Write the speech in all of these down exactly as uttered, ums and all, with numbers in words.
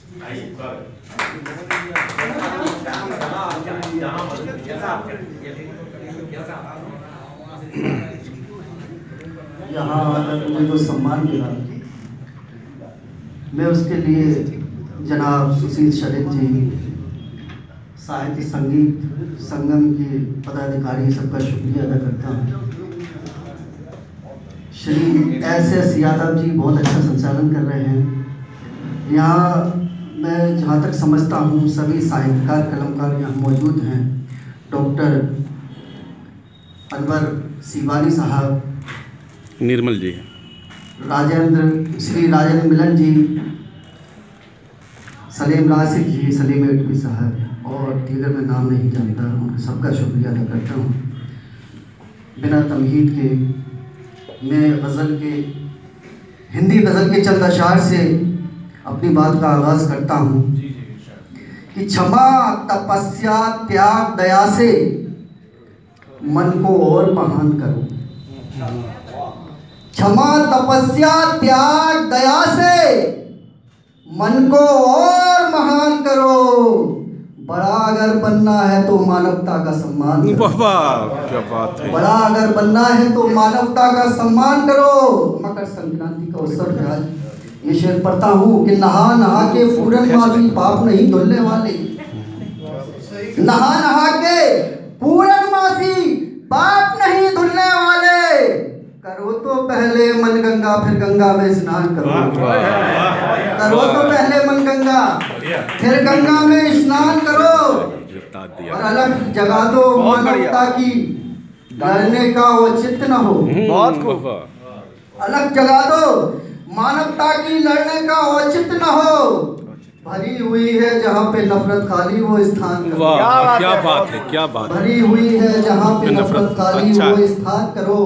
यहाँ मुझे जो सम्मान मिला, मैं उसके लिए जनाब सुशील शरीफ जी, साहित्य संगीत संगम के पदाधिकारी, सबका शुक्रिया अदा करता हूँ। श्री एस एस यादव जी बहुत अच्छा संचालन कर रहे हैं। यहाँ मैं जहाँ तक समझता हूँ सभी साहित्यकार कलमकार यहाँ मौजूद हैं। डॉक्टर अनवर सीवानी साहब, निर्मल जी, राजेंद्र श्री राजेंद्र मिलन जी, सलीम राशिद जी, सलीम एटवी साहब और दीगर मैं नाम नहीं जानता, उनका सबका शुक्रिया अदा करता हूँ। बिना तमहीद के मैं गज़ल के हिंदी गज़ल के चंद अशार से अपनी बात का आगाज़ करता हूँ कि क्षमा तपस्या त्याग दया से मन को और महान करो। क्षमा तपस्या त्याग दया से मन को और महान करो। बड़ा अगर बनना है तो मानवता का सम्मान करो। क्या बात है। बड़ा अगर बनना है तो मानवता का सम्मान करो। मकर संक्रांति का अवसर पे आज ये शेर पढ़ता हूँ कि नहा नहा के पूरनमासी पाप नहीं धुलने वाले। नहा नहा के पूरनमासी पाप नहीं धुलने वाले। करो तो पहले मन गंगा फिर गंगा में स्नान करो। करो तो पहले मन गंगा फिर गंगा में स्नान करो। और अलग जगा दो मानवता की लड़ने का औचित्य न हो। बहुत खूब। अलग जगा दो मानवता की लड़ने का औचित्य न हो। भरी हुई है जहाँ पे नफरत खाली वो स्थान करो। वाह क्या बात है, क्या बात है। भरी हुई है जहाँ पे नफरत खाली अच्छा। वो स्थान करो।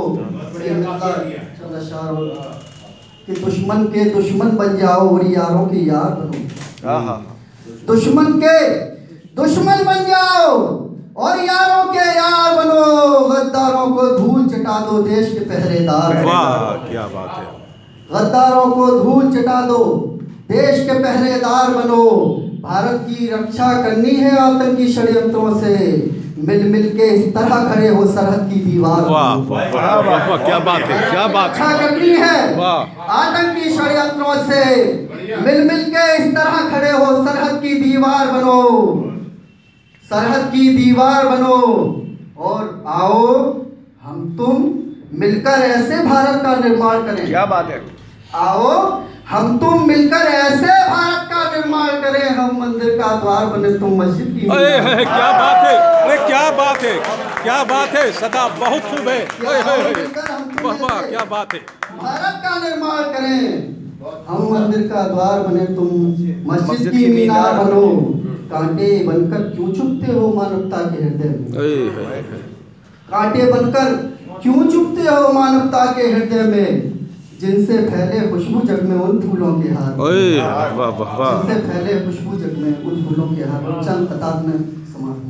कि दुश्मन के दुश्मन बन जाओ और यारों की यार बनो। दुश्मन के दुश्मन बन जाओ और यारों के यार बनो। गद्दारों को धूल चटा दो देश के पहरेदार। वाह क्या बात है। गद्दारों को धूल चटा दो देश के पहरेदार बनो। भारत की रक्षा करनी है आतंकी षड्यंत्रों से। मिल मिल के इस तरह खड़े हो सरहद की दीवार। वाह वाह वाह वाह क्या बात है, क्या बात है। रक्षा करनी है वाह आतंकी षड्यंत्रों से। मिल मिल के इस तरह खड़े हो सरहद की दीवार बनो। सरहद की दीवार बनो और आओ हम तुम मिलकर ऐसे भारत का निर्माण करें। क्या बात है। आओ हम तुम मिलकर ऐसे भारत का निर्माण करें। हम मंदिर का द्वार बने तुम मस्जिद की। अरे है, क्या बात है। अरे क्या बात है, क्या बात है। सदा बहुत खूब है। वाह वाह क्या बात है। भारत का निर्माण करें। हम मंदिर का द्वार बने तुम मस्जिद की मीनार बनो। कांटे बनकर क्यों चुपते हो मानवता के हृदय में। कांटे बनकर क्यों चुपते हो मानवता के हृदय में। जिनसे फैले खुशबू जग में उन फूलों के हार। वाह वाह वाह। जिनसे फैले खुशबू जग में उन फूलों के हार। चंद कतार में समाप्त।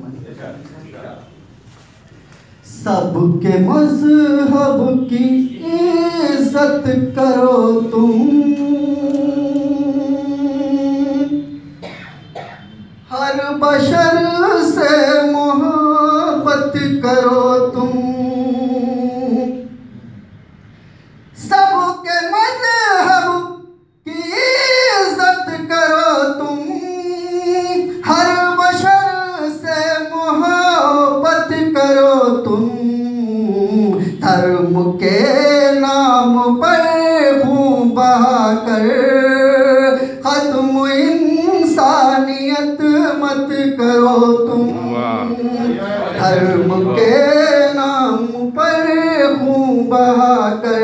सबके मजहब की इज्जत करो तुम। हर बशर से मोहब्बत करो तुम। सबके मजहब की इज्जत करो तुम। हर बशर से मोहब्बत करो तुम। धर्म के नाम पर खून बहाकर खत्म इंसानियत मत करो तुम। धर्म के नाम पर खून बहाकर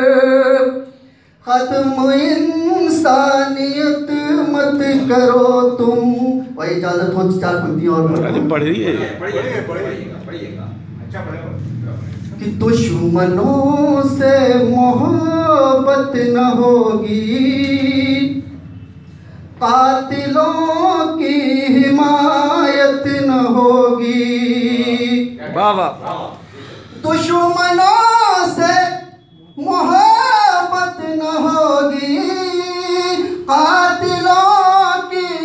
खत्म इंसानियत मत करो तुम। वही इजाजत हो चार पंक्तियां और पढ़ रही है। कि दुश्मनों से मोहब्बत न होगी। कातिलों की हिमायत न होगी। वाह वाह। दुश्मनों से मोहब्बत न होगी। कातिलों की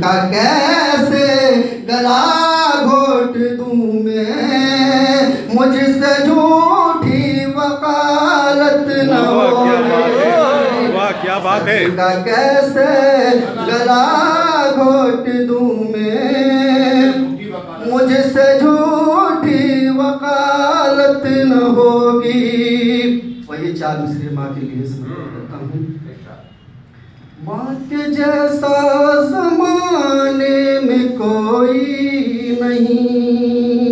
इनका कैसे गला घोट दूं मैं, मुझसे झूठी वकालत न हो। वाह क्या बात है, इनका कैसे गला घोट दूं मैं, मुझसे झूठी वकालत न होगी। और ये चार मिसरे माँ के लिए समर्पित करता हूँ। माँ के जैसा ज़माने में कोई नहीं,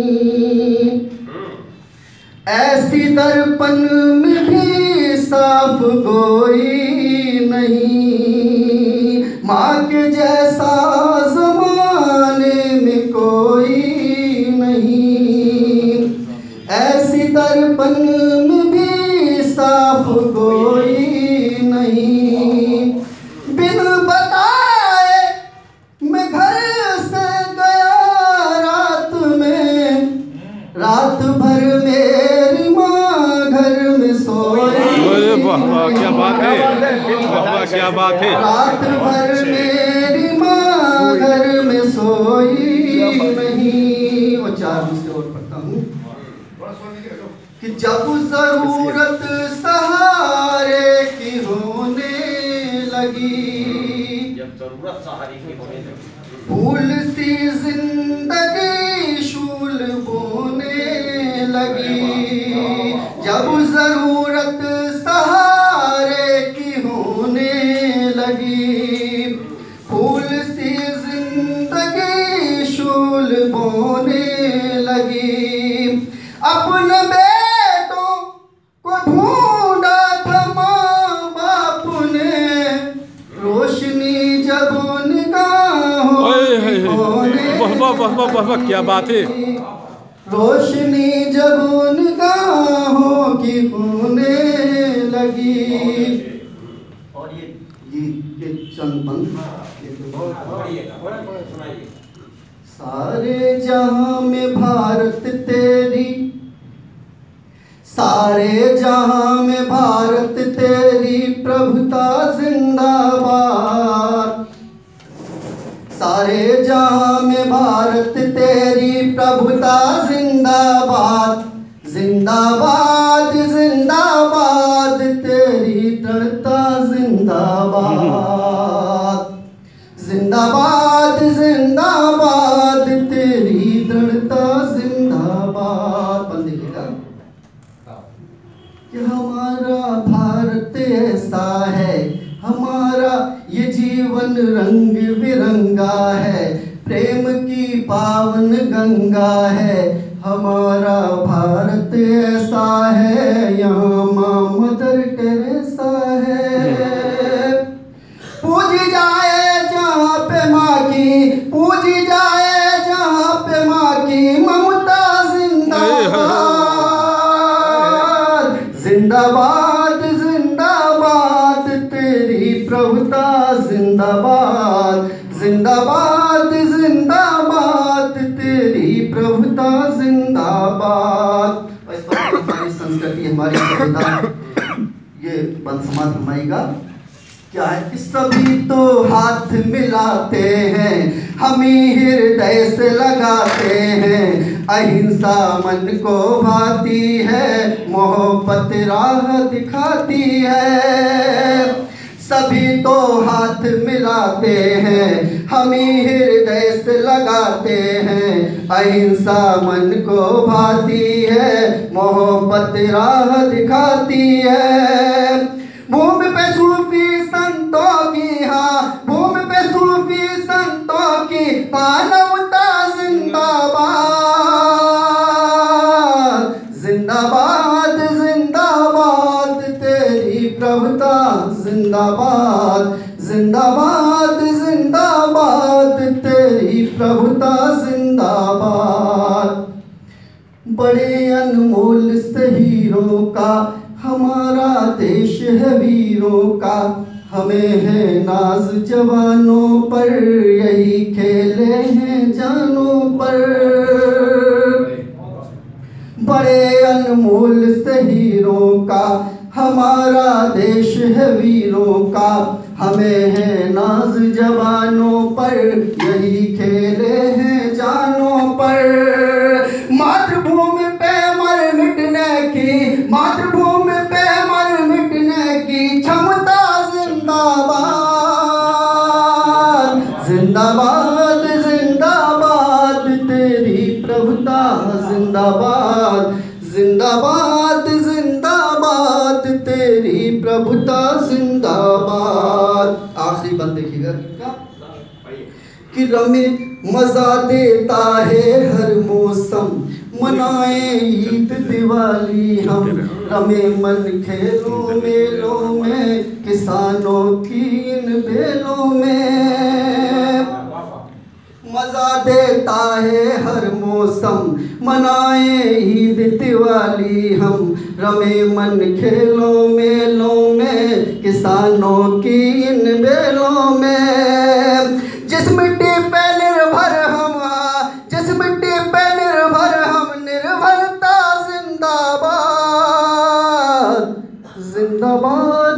ऐसी दर्पण में भी साफ कोई नहीं। माँ के जैसा ज़माने में कोई नहीं, ऐसी दर्पण में भी साफ कोई नहीं। बिन बताए मैं घर से गया रात में, रात भर मेरी माँ घर में सोई। वाह वाह क्या बात है, वाह वाह क्या बात है। रात भर मेरी माँ घर में सोई नहीं। वो चार मुझसे और पढ़ता हूँ कि जब जरूरत सहारे की होने लगी, जब जरूरत सहारे की होने लगी, फूल सी जिंदगी शूल बोने लगी। जब जरूरत सहारे की होने लगी, फूल सी जिंदगी शूल बोने लगी। अपने बेटों को ढूंढा था माँ बाप ने, रोशनी जब निगाहों की होने वाह वाह वाह वाह वाह वाह क्या बात है। रोशनी जब निगाहों की होने लगी। और ये गीत के चंद पंक्ति सारे जहां में भारत तेरी, सारे जहां में भारत तेरी प्रभुता जिंदाबाद। सारे जहां में भारत तेरी प्रभुता जिंदाबाद। जिंदाबाद जिंदाबाद तेरी दृढ़ता जिंदाबाद। जिंदाबाद जिंदाबाद तेरी दृढ़ता जिंदाबाद। बंद लिखेगा कि हमारा भारत ऐसा है, हमारा ये जीवन रंग बिरंगा है, प्रेम की पावन गंगा है। हमारा भारत ऐसा है, यहाँ माँ मदर टेरेसा है। पूजी जाए जहाँ पे माँ की, पूजी जाए जहाँ पे माँ की ममता जिंदाबाद। जिंदाबाद जिंदाबाद तेरी प्रभुता जिंदाबाद। जिंदाबाद जिंदाबाद तेरी प्रभुता जिंदाबाद। हमारी संस्कृति, हमारी सभ्यता, ये बंद समाज फरमाएगा क्या है कि सभी तो हाथ मिलाते हैं, हम ही हृदय से लगाते हैं। अहिंसा मन को भाती है, मोहब्बत राह दिखाती है। सभी तो हाथ मिलाते हैं, हम ही हृदय से लगाते हैं। अहिंसा मन को भाती है, मोहब्बत राह दिखाती है। भूमि पे सूफी संतों की, हाँ भूमि पे सूफी संतों की मानवता जिंदाबाद। जिंदाबाद जिंदाबाद तेरी प्रभुता जिंदाबाद। जिंदाबाद जिंदाबाद तेरी प्रभुता जिंदाबाद। बड़े अनमोल से हीरों का हमारा देश है वीरों का, हमें है नाज जवानों पर, यही खेले हैं जानों पर। बड़े अनमोल से हीरों का हमारा देश है वीरों का, हमें है नाज जवानों पर, यही खेले हैं जानों पर। मातृभूमि पे मर मिटने की, मातृभूमि पे मर मिटने की क्षमता जिंदाबाद, जिंदाबाद जिंदाबाद तेरी प्रभुता जिंदाबाद, जिंदाबाद जिंदाबाद तेरी प्रभुता जिंदाबाद। आखिरी बंद देखिएगा कि रमे मजा देता है हर मौसम, मनाए ईद दिवाली हम, रमे मन खेलों मेलों में, किसानों की इन बेलों में। मजा देता है हर मौसम, मनाए ईद दिवाली हम, रमे मन खेलों मेलों में, किसानों की इन बेलों में। जिस मिट्टी पे निर्भर हम, जिस मिट्टी पे निर्भर हम, निर्भरता जिंदाबाद, जिंदाबाद